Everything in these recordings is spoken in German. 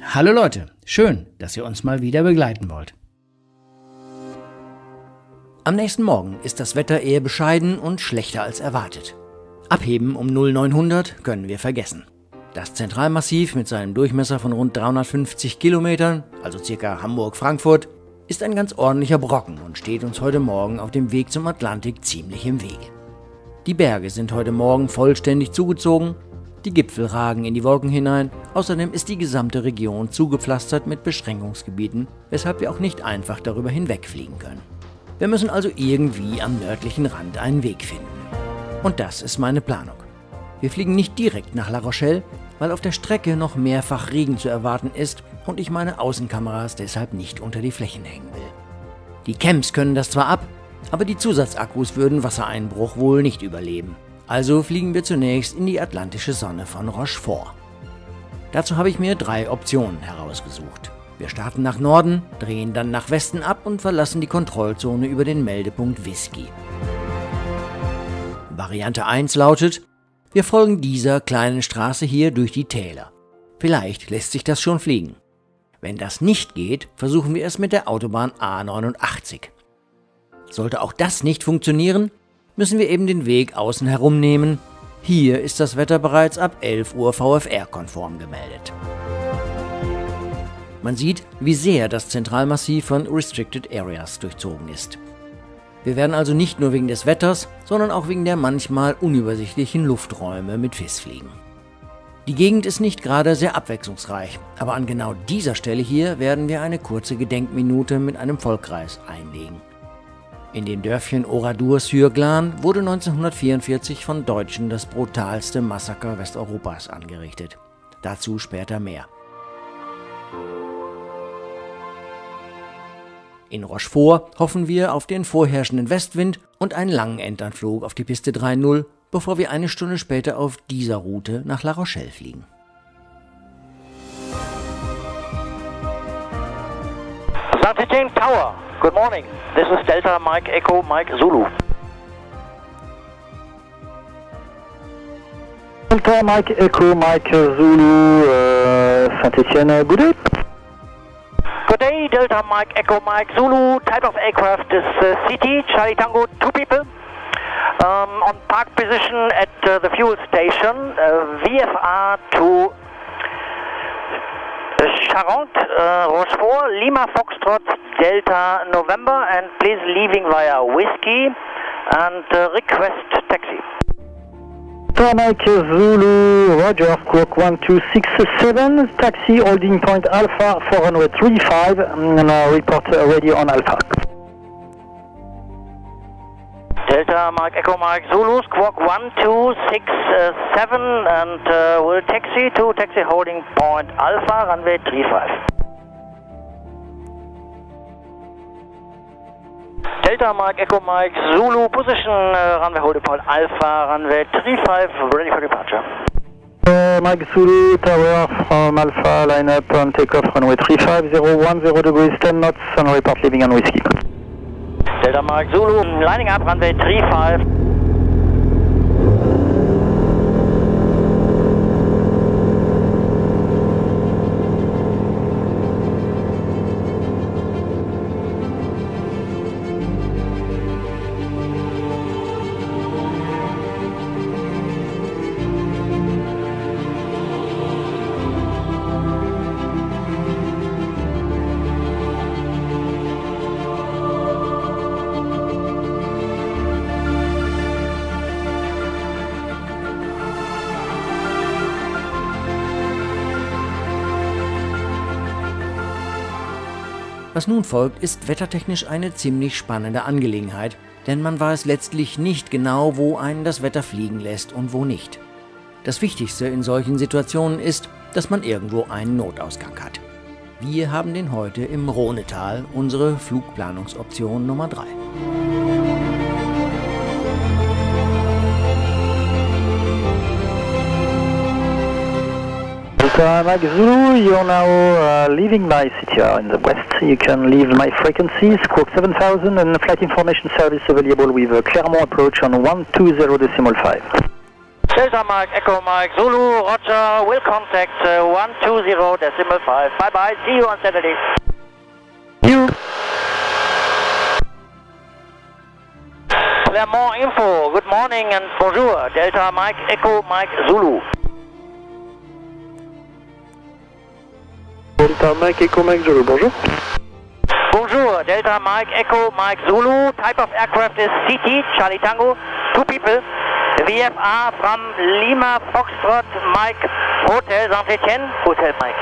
Hallo Leute, schön, dass ihr uns mal wieder begleiten wollt. Am nächsten Morgen ist das Wetter eher bescheiden und schlechter als erwartet. Abheben um 0900 können wir vergessen. Das Zentralmassiv mit seinem Durchmesser von rund 350 Kilometern, also circa Hamburg-Frankfurt, ist ein ganz ordentlicher Brocken und steht uns heute Morgen auf dem Weg zum Atlantik ziemlich im Wege. Die Berge sind heute Morgen vollständig zugezogen, die Gipfel ragen in die Wolken hinein, außerdem ist die gesamte Region zugepflastert mit Beschränkungsgebieten, weshalb wir auch nicht einfach darüber hinwegfliegen können. Wir müssen also irgendwie am nördlichen Rand einen Weg finden. Und das ist meine Planung. Wir fliegen nicht direkt nach La Rochelle, weil auf der Strecke noch mehrfach Regen zu erwarten ist und ich meine Außenkameras deshalb nicht unter die Flächen hängen will. Die Camps können das zwar ab, aber die Zusatzakkus würden Wassereinbruch wohl nicht überleben. Also fliegen wir zunächst in die atlantische Sonne von Rochefort. Dazu habe ich mir 3 Optionen herausgesucht. Wir starten nach Norden, drehen dann nach Westen ab und verlassen die Kontrollzone über den Meldepunkt Whisky. Variante 1 lautet: Wir folgen dieser kleinen Straße hier durch die Täler. Vielleicht lässt sich das schon fliegen. Wenn das nicht geht, versuchen wir es mit der Autobahn A89. Sollte auch das nicht funktionieren, müssen wir eben den Weg außen herum nehmen. Hier ist das Wetter bereits ab 11 Uhr VFR-konform gemeldet. Man sieht, wie sehr das Zentralmassiv von Restricted Areas durchzogen ist. Wir werden also nicht nur wegen des Wetters, sondern auch wegen der manchmal unübersichtlichen Lufträume mit FIS fliegen. Die Gegend ist nicht gerade sehr abwechslungsreich, aber an genau dieser Stelle hier werden wir eine kurze Gedenkminute mit einem Vollkreis einlegen. In dem Dörfchen Oradour-sur-Glane wurde 1944 von Deutschen das brutalste Massaker Westeuropas angerichtet. Dazu später mehr. In Rochefort hoffen wir auf den vorherrschenden Westwind und einen langen Endanflug auf die Piste 3.0, bevor wir eine Stunde später auf dieser Route nach La Rochelle fliegen. Saint-Étienne Tower, good morning. This is Delta Mike Echo Mike Zulu. Delta Mike Echo Mike Zulu, Saint-Étienne, good day. Good day, Delta Mike Echo Mike Zulu. Type of aircraft is CT, Charlie Tango, 2 people. On park position at the fuel station, VFR to Charente, Rochefort, Lima Foxtrot, Delta November, and please leaving via Whiskey and request taxi. Mike Zulu, Roger, Squawk 1267, taxi holding point Alpha 435, and report ready on Alpha. Delta Mike Echo Mike Zulu, Squawk 1267, and will taxi to taxi holding point Alpha, runway 35. Delta Mike Echo Mike Zulu, position runway holding point Alpha, runway 35, ready for departure. Mike Zulu, tower from Alpha, line up on takeoff runway 35, 010 degrees 10 knots, and report leaving on Whiskey. Delta Mike Zulu, lining up runway 35. Was nun folgt, ist wettertechnisch eine ziemlich spannende Angelegenheit, denn man weiß letztlich nicht genau, wo einen das Wetter fliegen lässt und wo nicht. Das Wichtigste in solchen Situationen ist, dass man irgendwo einen Notausgang hat. Wir haben den heute im Rhonetal, unsere Flugplanungsoption Nummer 3. Mike Zulu, you're now leaving my CTR in the west. You can leave my frequency, Squawk 7000, and flight information service available with Clermont approach on 120.5. Delta Mike, Echo Mike, Zulu, Roger, will contact 120.5. Bye bye, see you on Saturday. You. Clermont Info, good morning and bonjour. Delta Mike, Echo Mike, Zulu. Delta Mike, Echo Mike, Zulu, bonjour. Bonjour, Delta Mike, Echo Mike, Zulu. Type of aircraft is CT, Charlie Tango, 2 people. VFR from Lima Foxtrot Mike, Hotel Saint-Etienne, Hotel Mike.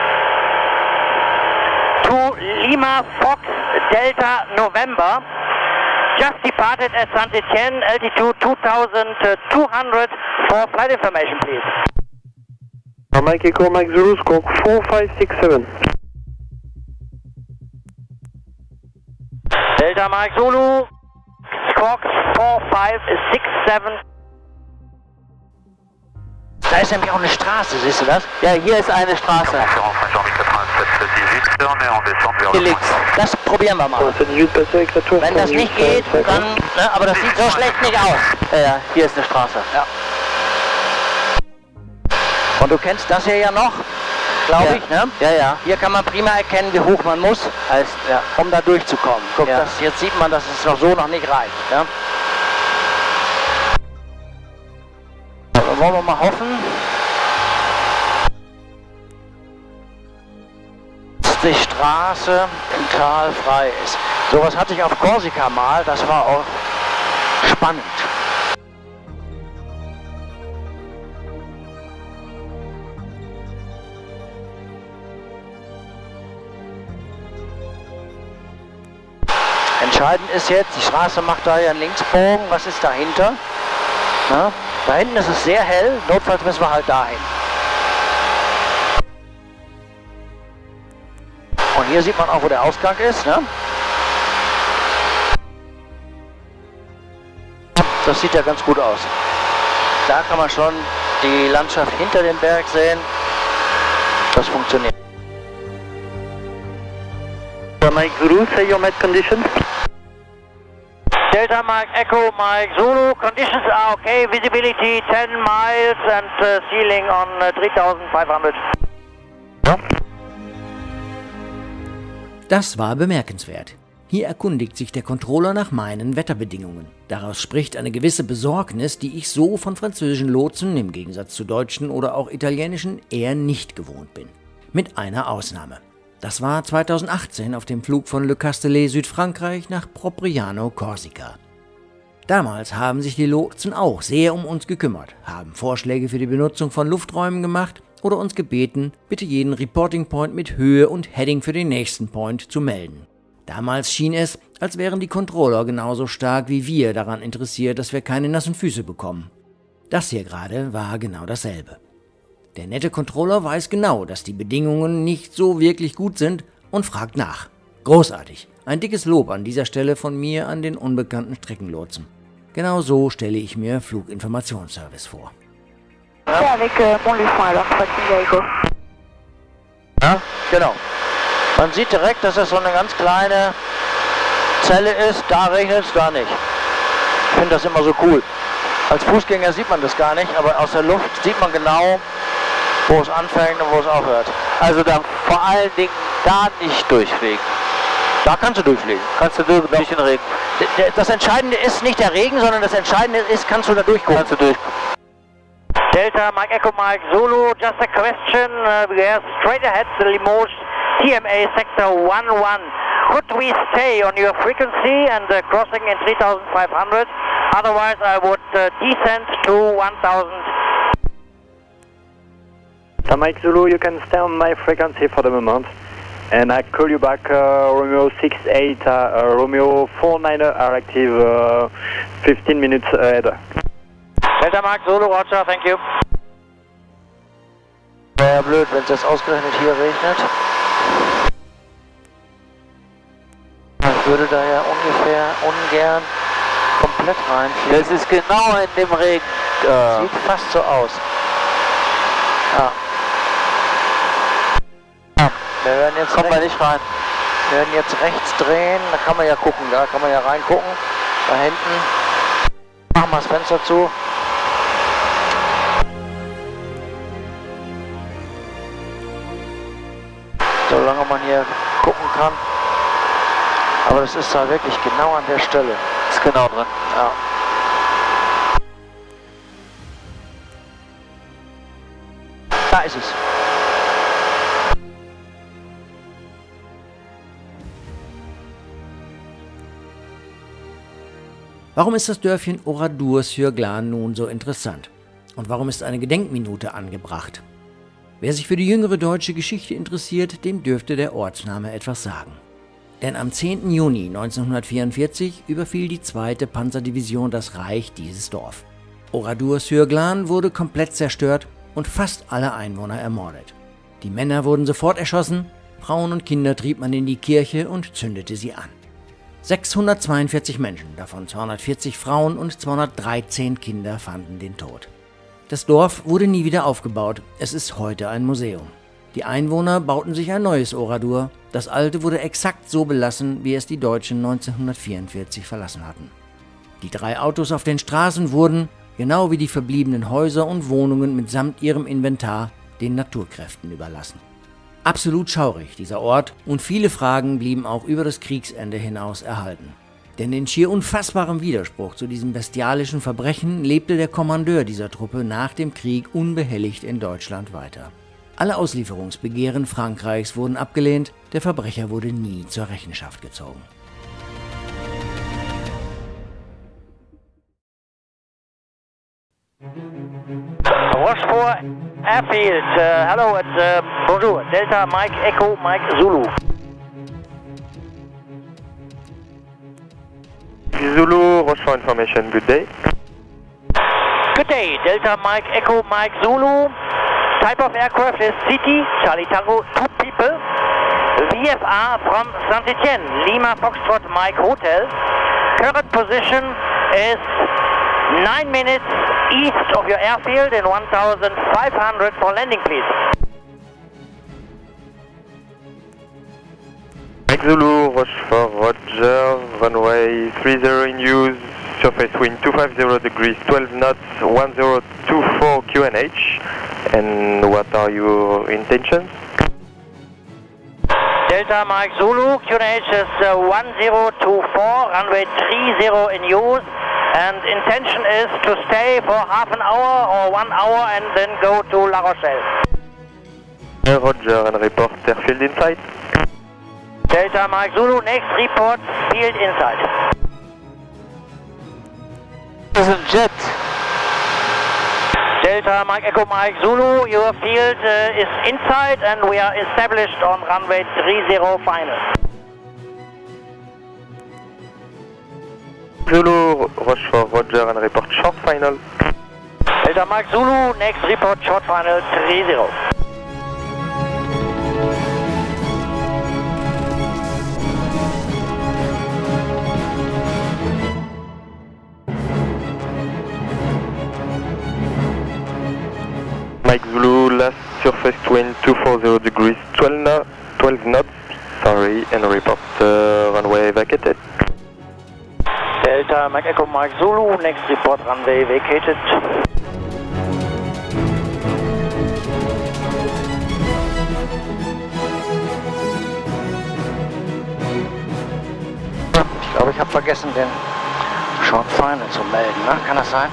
To Lima Fox Delta November. Just departed at Saint-Etienne, altitude 2200 for flight information, please. Mike Echo Mike Zulu, squawk 4567. Delta Mike Zulu, squawk 4567. Da ist nämlich auch eine Straße, siehst du das? Ja, hier ist eine Straße. Hier links. Das probieren wir mal. Wenn das nicht geht, dann, ne, aber das sieht so schlecht nicht aus. Ja, hier ist eine Straße. Ja. Und du kennst das hier ja noch, glaube ich, ne? Ja, ja. Hier kann man prima erkennen, wie hoch man muss, heißt, ja, um da durchzukommen. Guck, ja. Jetzt sieht man, dass es noch so noch nicht reicht. Ja? Dann wollen wir mal hoffen, dass die Straße im Tal frei ist. Sowas hatte ich auf Korsika mal, das war auch spannend. Entscheidend ist jetzt, die Straße macht da ja einen Linksbogen, was ist dahinter? Na, da hinten ist es sehr hell, notfalls müssen wir halt dahin. Und hier sieht man auch, wo der Ausgang ist. Ne? Das sieht ja ganz gut aus. Da kann man schon die Landschaft hinter dem Berg sehen. Das funktioniert. Mike Zulu, say your met conditions. Delta Mike, Echo Mike, Zulu, conditions are okay, visibility 10 miles and ceiling on 3500. Ja. Das war bemerkenswert. Hier erkundigt sich der Controller nach meinen Wetterbedingungen. Daraus spricht eine gewisse Besorgnis, die ich so von französischen Lotsen, im Gegensatz zu deutschen oder auch italienischen, eher nicht gewohnt bin. Mit einer Ausnahme. Das war 2018 auf dem Flug von Le Castellet, Südfrankreich, nach Propriano, Korsika. Damals haben sich die Lotsen auch sehr um uns gekümmert, haben Vorschläge für die Benutzung von Lufträumen gemacht oder uns gebeten, bitte jeden Reporting Point mit Höhe und Heading für den nächsten Point zu melden. Damals schien es, als wären die Controller genauso stark wie wir daran interessiert, dass wir keine nassen Füße bekommen. Das hier gerade war genau dasselbe. Der nette Controller weiß genau, dass die Bedingungen nicht so wirklich gut sind und fragt nach. Großartig. Ein dickes Lob an dieser Stelle von mir an den unbekannten Streckenlotsen. Genau so stelle ich mir Fluginformationsservice vor. Ja, avec Montluçon alors, Ja, genau. Man sieht direkt, dass das so eine ganz kleine Zelle ist. Da regnet es, da nicht. Ich finde das immer so cool. Als Fußgänger sieht man das gar nicht, aber aus der Luft sieht man genau, wo es anfängt und wo es aufhört. Also dann vor allen Dingen da nicht durchfliegen. Da kannst du durchfliegen. Kannst du durch den Regen. Das Entscheidende ist nicht der Regen, sondern das Entscheidende ist, kannst du da durchgucken. Kannst du durchgucken. Delta Mike Echo Mike Zulu, just a question. We are straight ahead the Limoges TMA sector 11. Could we stay on your frequency and crossing in 3500? Otherwise I would descend to 1000. Mike Zulu, you can stay on my frequency for the moment. And I call you back Romeo 68, Romeo 49 are active 15 minutes ahead. Delta Mike Zulu, Roger, thank you. Wäre ja blöd, wenn es jetzt ausgerechnet hier regnet. Ich würde da ja ungefähr ungern komplett reinfliegen. Das ist genau in dem Regen. Sieht fast so aus. Ja. Wir werden jetzt Kommen wir nicht rein. Wir werden jetzt rechts drehen, da kann man ja gucken, da kann man ja reingucken. Da hinten. Machen wir das Fenster zu. solange man hier gucken kann. Aber das ist da wirklich genau an der Stelle. Ist genau drin, ja. Da ist es. Warum ist das Dörfchen Oradour-sur-Glane nun so interessant? Und warum ist eine Gedenkminute angebracht? Wer sich für die jüngere deutsche Geschichte interessiert, dem dürfte der Ortsname etwas sagen. Denn am 10. Juni 1944 überfiel die 2. Panzerdivision das Reich dieses Dorf. Oradour-sur-Glane wurde komplett zerstört und fast alle Einwohner ermordet. Die Männer wurden sofort erschossen, Frauen und Kinder trieb man in die Kirche und zündete sie an. 642 Menschen, davon 240 Frauen und 213 Kinder fanden den Tod. Das Dorf wurde nie wieder aufgebaut, es ist heute ein Museum. Die Einwohner bauten sich ein neues Oradour, das alte wurde exakt so belassen, wie es die Deutschen 1944 verlassen hatten. Die 3 Autos auf den Straßen wurden, genau wie die verbliebenen Häuser und Wohnungen mitsamt ihrem Inventar, den Naturkräften überlassen. Absolut schaurig, dieser Ort, und viele Fragen blieben auch über das Kriegsende hinaus erhalten. Denn in schier unfassbarem Widerspruch zu diesem bestialischen Verbrechen lebte der Kommandeur dieser Truppe nach dem Krieg unbehelligt in Deutschland weiter. Alle Auslieferungsbegehren Frankreichs wurden abgelehnt, der Verbrecher wurde nie zur Rechenschaft gezogen. Rochefort Airfield, hello, it's bonjour, Delta Mike Echo Mike Zulu. Zulu, Rochefort information, good day. Good day, Delta Mike Echo Mike Zulu. Type of aircraft is CT, Charlie Tango, 2 people. VFR from Saint-Etienne, Lima Foxtrot Mike Hotel. Current position is 9 minutes east of your airfield and 1,500 for landing, please. Mike Zulu, Rochefort, Roger, runway 30 in use, surface wind 250 degrees, 12 knots, 1024 QNH. And what are your intentions? Delta Mike Zulu, QNH is 1024, runway 30 in use. And intention is to stay for half an hour or 1 hour and then go to La Rochelle. Roger, and report airfield inside. Delta Mike Zulu, next report, field inside. Das ist ein Jet. Delta Mike Echo Mike Zulu, your field is inside and we are established on runway 30 final. Zulu, Rochefort, Roger, and report short final. Delta Mike Zulu, next report short final 30. Mike Zulu, last surface wind 240 degrees, 12 knots, sorry, and report runway vacated. Delta Mike Echo Mike Zulu, next report runway vacated. Ich glaube, ich habe vergessen, den Short Final zu melden, ne? Kann das sein?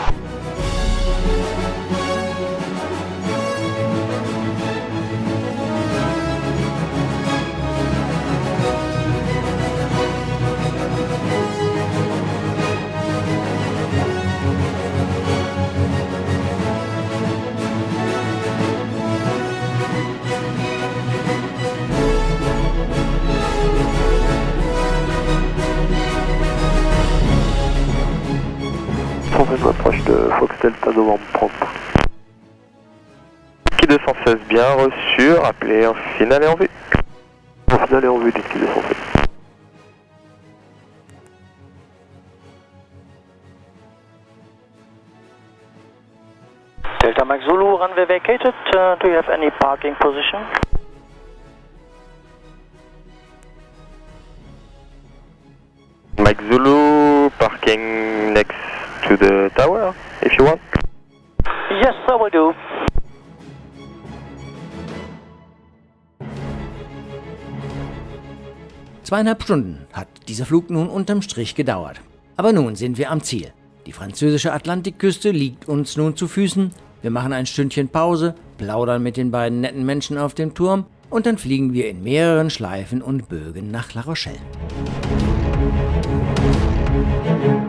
Approche de Fox Delta novembre 30. Ski 216 bien reçu, rappelez en finale et en vue. En finale et en vue du ski 216. Delta Mike Zulu, runway vacated. Do you have any parking position? Mike Zulu, parking next to the tower, if you want. Yes, I will do. 2,5 Stunden hat dieser Flug nun unterm Strich gedauert. Aber nun sind wir am Ziel. Die französische Atlantikküste liegt uns nun zu Füßen. Wir machen ein Stündchen Pause, plaudern mit den beiden netten Menschen auf dem Turm und dann fliegen wir in mehreren Schleifen und Bögen nach La Rochelle.